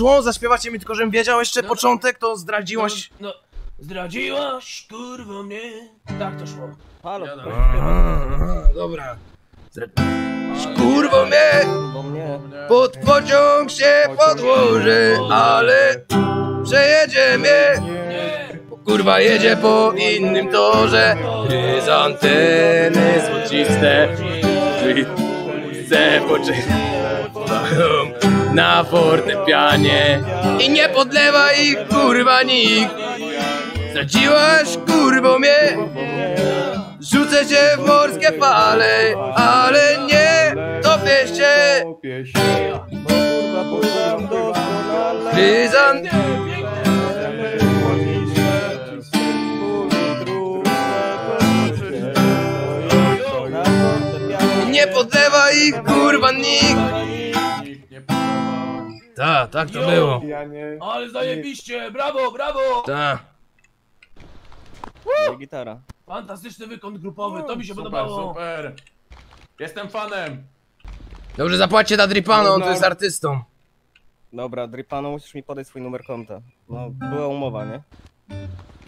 szło? Zaśpiewacie mi tylko, żebym wiedział jeszcze początek, to zdradziłaś... No, zdradziłaś, kurwa mnie. Tak to szło. Halo, dobra. Kurwo mnie, pod pociąg się podłoży, ale przejedzie mnie. Kurwa jedzie po innym torze. Chryzantemy złociste, chcę poczekać na fortepianie i nie podlewa ich kurwa nikt. Zdradziłaś kurwo mnie, rzucę cię w morskie fale, ale nie topię się. Nie podlewa ich kurwa nikt. Tak to było. Ale zajebiście, brawo, brawo. Gitara. Fantastyczny wykon grupowy, to mi się podobało. Super. Jestem fanem. Dobrze, zapłaćcie dla Dripano, on tu jest artystą. Dobra, Dripano, musisz mi podać swój numer konta. No, była umowa, nie?